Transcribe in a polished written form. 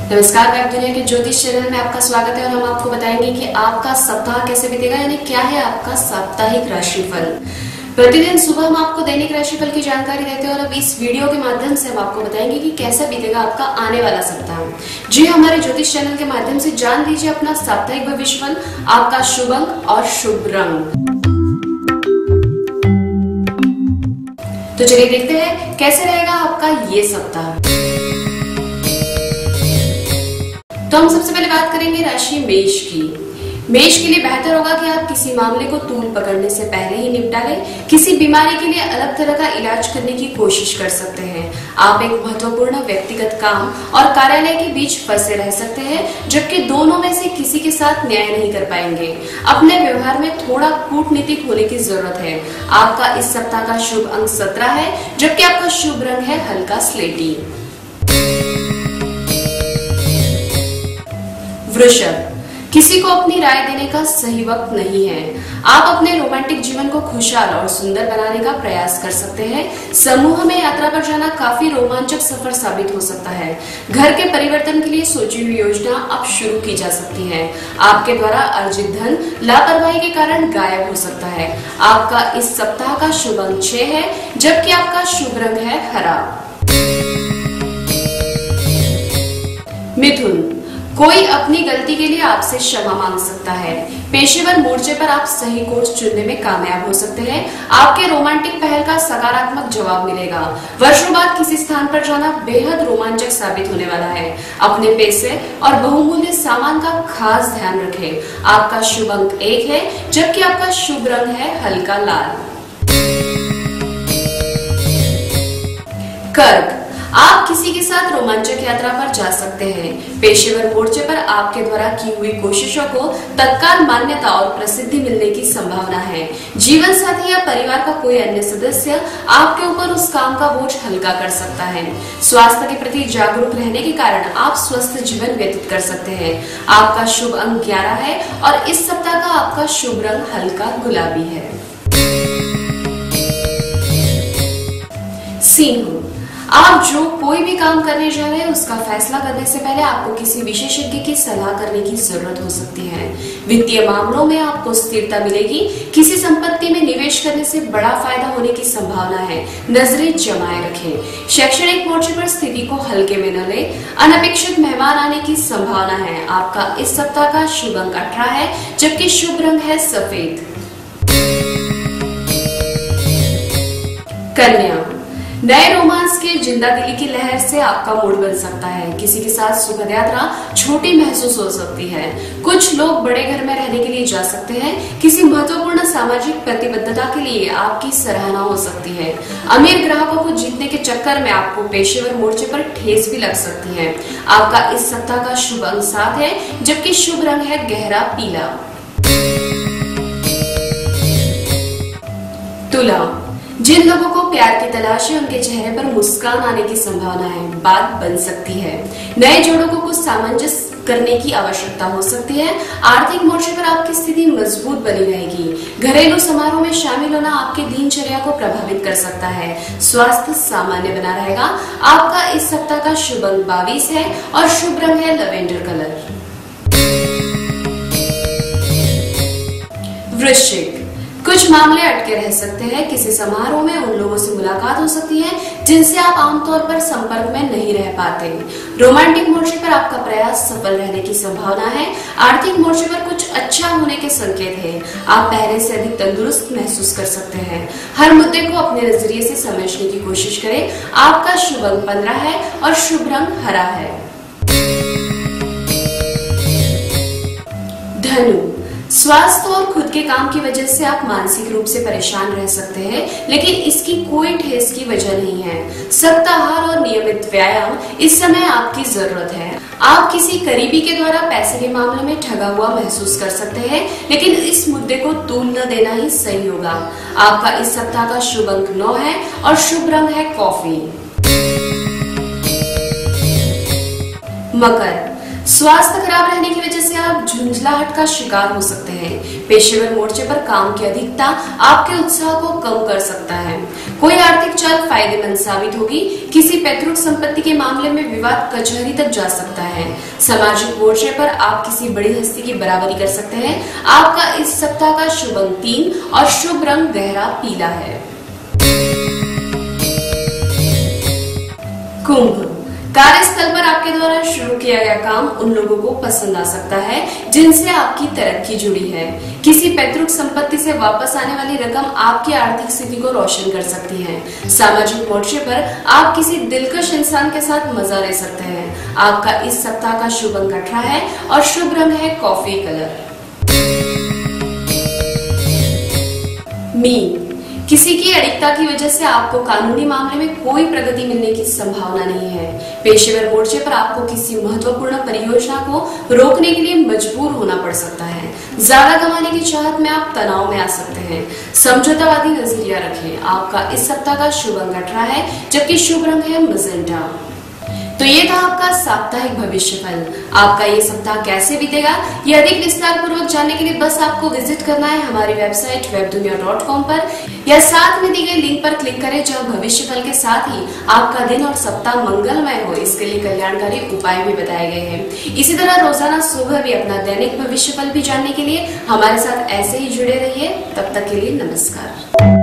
नमस्कार, वेब दुनिया के ज्योतिष चैनल में आपका स्वागत है और हम आपको बताएंगे कि आपका सप्ताह कैसे बीतेगा, यानी क्या है आपका साप्ताहिक राशिफल। प्रतिदिन सुबह हम आपको दैनिक राशिफल की जानकारी देते हैं और अब इस वीडियो के माध्यम से हम आपको बताएंगे कि कैसा बीतेगा आपका आने वाला सप्ताह। जी, हमारे ज्योतिष चैनल के माध्यम से जान लीजिए अपना साप्ताहिक भविष्यफल, आपका शुभ अंक और शुभ रंग। तो चलिए देखते हैं कैसे रहेगा आपका ये सप्ताह। तो हम सबसे पहले बात करेंगे राशि मेष की। मेष के लिए बेहतर होगा कि आप किसी मामले को तूल पकड़ने से पहले ही निपटा लें। किसी बीमारी के लिए अलग तरह का इलाज करने की कोशिश कर सकते हैं। आप एक महत्वपूर्ण व्यक्तिगत काम और कार्यालय के बीच फंसे रह सकते हैं, जबकि दोनों में से किसी के साथ न्याय नहीं कर पाएंगे। अपने व्यवहार में थोड़ा कूटनीतिक होने की जरूरत है। आपका इस सप्ताह का शुभ अंक 17 है, जबकि आपका शुभ रंग है हल्का स्लेटी। वृषभ, किसी को अपनी राय देने का सही वक्त नहीं है। आप अपने रोमांटिक जीवन को खुशहाल और सुंदर बनाने का प्रयास कर सकते हैं। समूह में यात्रा पर जाना काफी रोमांचक सफर साबित हो सकता है। घर के परिवर्तन के लिए सोची हुई योजना अब शुरू की जा सकती है। आपके द्वारा अर्जित धन लापरवाही के कारण गायब हो सकता है। आपका इस सप्ताह का शुभ अंक 6 है, जबकि आपका शुभ रंग है हरा। मिथुन, कोई अपनी गलती के लिए आपसे क्षमा मांग सकता है। पेशेवर मोर्चे पर आप सही कोर्स चुनने में कामयाब हो सकते हैं। आपके रोमांटिक पहल का सकारात्मक जवाब मिलेगा। वर्षों बाद किसी स्थान पर जाना बेहद रोमांचक साबित होने वाला है। अपने पैसे और बहुमूल्य सामान का खास ध्यान रखें। आपका शुभ अंक 1 है, जबकि आपका शुभ रंग है हल्का लाल। कर्क, आप किसी के साथ रोमांचक यात्रा पर जा सकते हैं। पेशेवर मोर्चे पर आपके द्वारा की हुई कोशिशों को तत्काल मान्यता और प्रसिद्धि मिलने की संभावना है। जीवन साथी या परिवार का कोई अन्य सदस्य आपके ऊपर उस काम का बोझ हल्का कर सकता है। स्वास्थ्य के प्रति जागरूक रहने के कारण आप स्वस्थ जीवन व्यतीत कर सकते हैं। आपका शुभ अंक 11 है और इस सप्ताह का आपका शुभ रंग हल्का गुलाबी है। सिंह, आप जो कोई भी काम करने जा रहे हैं उसका फैसला करने से पहले आपको किसी विशेषज्ञ की सलाह करने की जरूरत हो सकती है। वित्तीय मामलों में आपको स्थिरता मिलेगी। किसी संपत्ति में निवेश करने से बड़ा फायदा होने की संभावना है। नजरें जमाए रखें। शैक्षणिक मोर्चे पर स्थिति को हल्के में न लें। अनपेक्षित मेहमान आने की संभावना है। आपका इस सप्ताह का शुभ अंक 18 है, जबकि शुभ रंग है सफेद। कन्या, नए रोमांस के जिंदा दिली की लहर से आपका मूड बन सकता है। किसी के साथ सुखद यात्रा छोटी महसूस हो सकती है। कुछ लोग बड़े घर में रहने के लिए जा सकते हैं। किसी महत्वपूर्ण सामाजिक प्रतिबद्धता के लिए आपकी सराहना हो सकती है। अमीर ग्राहकों को जीतने के चक्कर में आपको पेशेवर मोर्चे पर ठेस भी लग सकती है। आपका इस सप्ताह का शुभ अंक 7 है, जबकि शुभ रंग है गहरा पीला। तुला, जिन लोगों को प्यार की तलाश है उनके चेहरे पर मुस्कान आने की संभावना है। बात बन सकती है। नए जोड़ों को कुछ सामंजस्य करने की आवश्यकता हो सकती है। आर्थिक मोर्चे पर आपकी स्थिति मजबूत बनी रहेगी। घरेलू समारोह में शामिल होना आपकी दिनचर्या को प्रभावित कर सकता है। स्वास्थ्य सामान्य बना रहेगा। आपका इस सप्ताह का शुभ अंक 22 है और शुभ रंग है लवेंडर कलर। वृश्चिक, कुछ मामले अटके रह सकते हैं। किसी समारोह में उन लोगों से मुलाकात हो सकती है जिनसे आप आमतौर पर संपर्क में नहीं रह पाते। रोमांटिक मोर्चे पर आपका प्रयास सफल रहने की संभावना है। आर्थिक मोर्चे पर कुछ अच्छा होने के संकेत हैं। आप पहले से अधिक तंदुरुस्त महसूस कर सकते हैं। हर मुद्दे को अपने नजरिए से समझने की कोशिश करें। आपका शुभ अंक 15 है और शुभ रंग हरा है। धनु, स्वास्थ्य और खुद के काम की वजह से आप मानसिक रूप से परेशान रह सकते हैं, लेकिन इसकी कोई ठेस की वजह नहीं है। सख्त आहार और नियमित व्यायाम इस समय आपकी जरूरत है। आप किसी करीबी के द्वारा पैसे के मामले में ठगा हुआ महसूस कर सकते हैं, लेकिन इस मुद्दे को तूल न देना ही सही होगा। आपका इस सप्ताह का शुभ अंक 9 है और शुभ रंग है कॉफी। मकर, स्वास्थ्य खराब रहने की वजह से आप झुंझलाहट का शिकार हो सकते हैं। पेशेवर मोर्चे पर काम की अधिकता आपके उत्साह को कम कर सकता है। कोई आर्थिक चाल फायदेमंद साबित होगी। किसी पैतृक संपत्ति के मामले में विवाद कचहरी तक जा सकता है। सामाजिक मोर्चे पर आप किसी बड़ी हस्ती की बराबरी कर सकते हैं। आपका इस सप्ताह का शुभ अंक 3 और शुभ रंग गहरा पीला है। कुंभ, कार्यस्थल पर आपके द्वारा शुरू किया गया काम उन लोगों को पसंद आ सकता है जिनसे आपकी तरक्की जुड़ी है। किसी पैतृक संपत्ति से वापस आने वाली रकम आपकी आर्थिक स्थिति को रोशन कर सकती है। सामाजिक मोर्चे पर आप किसी दिलकश इंसान के साथ मजा ले सकते हैं। आपका इस सप्ताह का शुभ अंक 18 है और शुभ रंग है कॉफी कलर। मीन, किसी की अड़िगता की वजह से आपको कानूनी मामले में कोई प्रगति मिलने की संभावना नहीं है। पेशेवर मोर्चे पर आपको किसी महत्वपूर्ण परियोजना को रोकने के लिए मजबूर होना पड़ सकता है। ज्यादा कमाने की चाहत में आप तनाव में आ सकते हैं। समझौतावादी नजरिया रखें। आपका इस सप्ताह का शुभ अंक 18 है, जबकि शुभ रंग है मजेंटा। तो ये था आपका साप्ताहिक भविष्यफल। आपका ये सप्ताह कैसे बीतेगा, ये अधिक विस्तार पूर्वक जानने के लिए बस आपको विजिट करना है हमारी वेबसाइट webdunia.com पर, या साथ में दी गई लिंक पर क्लिक करें, जहां भविष्यफल के साथ ही आपका दिन और सप्ताह मंगलमय हो, इसके लिए कल्याणकारी उपाय भी बताए गए हैं। इसी तरह रोजाना सुबह भी अपना दैनिक भविष्यफल भी जानने के लिए हमारे साथ ऐसे ही जुड़े रहिए। तब तक के लिए नमस्कार।